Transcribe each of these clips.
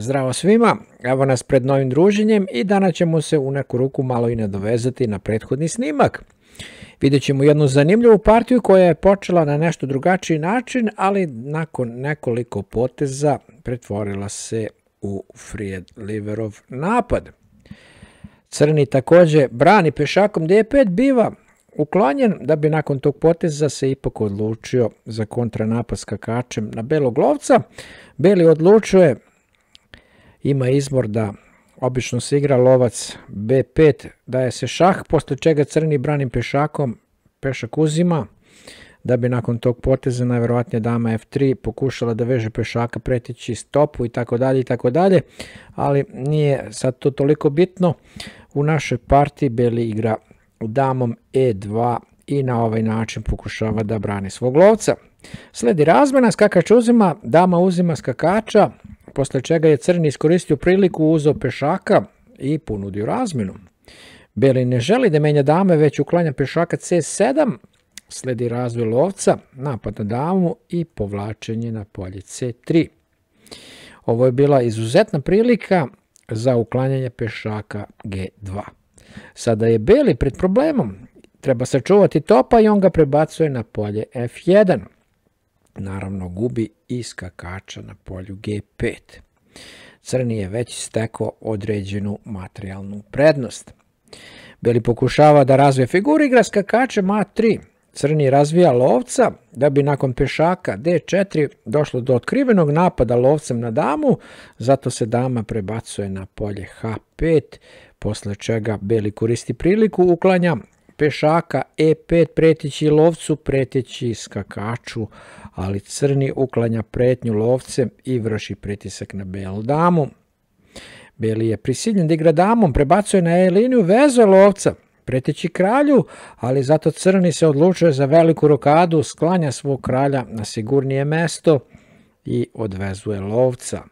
Zdravo svima, evo nas pred novim druženjem i danas ćemo se u neku ruku malo i nadovezati na prethodni snimak. Vidjet ćemo jednu zanimljivu partiju koja je počela na nešto drugačiji način, ali nakon nekoliko poteza pretvorila se u Friedliverov napad. Crni također brani pešakom D5, biva uklonjen da bi nakon tog poteza se ipak odlučio za kontranapad skakačem na belog lovca. Beli odlučuje, ima izbor da obično se igra lovac B5, daje se šah, posle čega crni brani pešakom, pešak uzima, da bi nakon tog poteza najverovatnije dama F3 pokušala da veže pešaka preteći stopu i tako dalje, ali nije sad to toliko bitno. U našoj partiji beli igra damom E2 i na ovaj način pokušava da brani svog lovca. Sledi razmena, skakač uzima, dama uzima skakača, posle čega je crni iskoristio priliku, uzeo pešaka i ponudio razmenu. Beli ne želi da menja dame, već uklanja pešaka C7, sledi razvoj lovca, napad na damu i povlačenje na polje C3. Ovo je bila izuzetna prilika za uklanjanje pešaka G2. Sada je beli pred problemom, treba sačuvati topa i on ga prebacuje na polje F1. Naravno gubi i skakača na polju G5. Crni je već stekao određenu materijalnu prednost. Beli pokušava da razvije figuru, igra skakačem A3. Crni razvija lovca da bi nakon pešaka D4 došlo do otkrivenog napada lovcem na damu, zato se dama prebacuje na polje H5, posle čega beli koristi priliku, uklanja pešaka E5 preteći lovcu, preteći skakaču, ali crni uklanja pretnju lovcem i vrši pritisak na belu damu. Beli je prisiljen da igra damom, prebacuje na E liniju, vezuje lovca, preteći kralju, ali zato crni se odlučuje za veliku rokadu, sklanja svog kralja na sigurnije mesto i odvezuje lovca.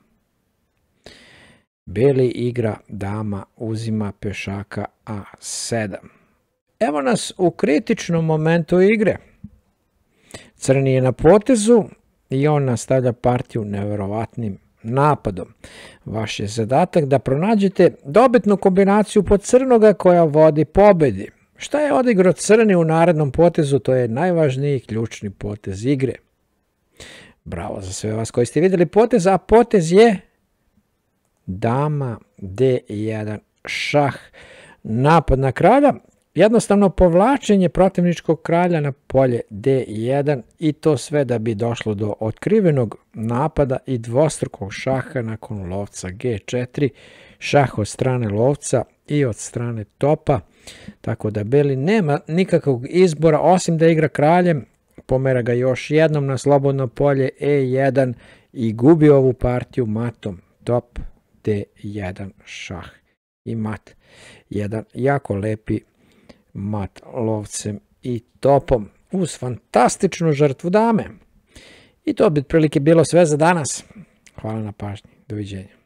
Beli igra dama, uzima pešaka A7. Evo nas u kritičnom momentu igre. Crni je na potezu i on nastavlja partiju neverovatnim napadom. Vaš je zadatak da pronađete dobitnu kombinaciju pod crnoga koja vodi pobedi. Šta je odigrao crni u narednom potezu? To je najvažniji ključni potez igre. Bravo za sve vas koji ste vidjeli potez, a potez je dama D1 šah. Napad na kralja, jednostavno povlačenje protivničkog kralja na polje D1 i to sve da bi došlo do otkrivenog napada i dvostrukog šaha nakon lovca G4, šah od strane lovca i od strane topa, tako da beli nema nikakvog izbora osim da igra kraljem, pomera ga još jednom na slobodno polje E1 i gubi ovu partiju matom top D1 šah i mat. Jedan jako lepi mat lovcem i topom uz fantastičnu žrtvu dame. I to bi otprilike bilo sve za danas. Hvala na pažnji. Doviđenja.